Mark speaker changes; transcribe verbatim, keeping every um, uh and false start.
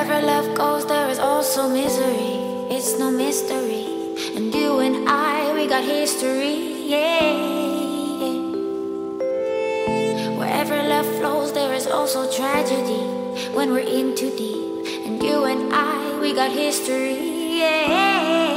Speaker 1: Wherever love goes, there is also misery. It's no mystery. And you and I, we got history, yeah. Wherever love flows, there is also tragedy. When we're in too deep. And you and I, we got history, yeah.